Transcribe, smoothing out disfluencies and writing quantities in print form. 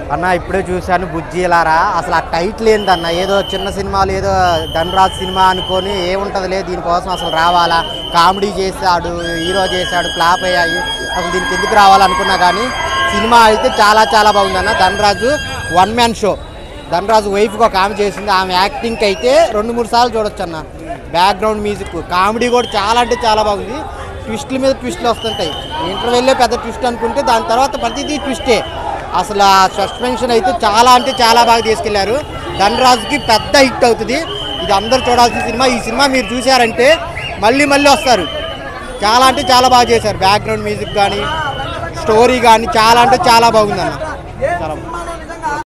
అన్న ఇప్పుడే చూశాను బుజ్జిలారా. అసలు ఆ టైటిల్ ఏందన్న, ఏదో చిన్న సినిమాలు ఏదో ధనరాజ్ సినిమా అనుకొని ఏముంటుందిలే దీనికోసం అసలు రావాలా, కామెడీ చేశాడు, హీరో చేశాడు, ఫ్లాప్ అయ్యాయి, అసలు దీనికి ఎందుకు రావాలనుకున్నా కానీ సినిమా అయితే చాలా చాలా బాగుందన్న. Dhanaraju one man show. Dhanaraju వైఫ్కి ఒక ఆమె చేసింది, ఆమె యాక్టింగ్కి అయితే 2-3 సార్లు చూడొచ్చు అన్న. బ్యాక్గ్రౌండ్ మ్యూజిక్, కామెడీ కూడా చాలా అంటే చాలా బాగుంది. ట్విస్ట్ల మీద ట్విస్ట్లు వస్తుంటాయి. ఇంటర్వెల్లే పెద్ద ట్విస్ట్ అనుకుంటే దాని తర్వాత ప్రతిదీ ట్విస్టే. అసలు ఆ సస్పెన్షన్ అయితే చాలా అంటే చాలా బాగా తీసుకెళ్లారు. ధనరాజుకి పెద్ద హిట్ అవుతుంది. ఇది అందరూ చూడాల్సిన సినిమా. ఈ సినిమా మీరు చూసారంటే మళ్ళీ మళ్ళీ వస్తారు. చాలా అంటే చాలా బాగా చేశారు. బ్యాక్గ్రౌండ్ మ్యూజిక్ కానీ స్టోరీ కానీ చాలా అంటే చాలా బాగుందన్న. చాలా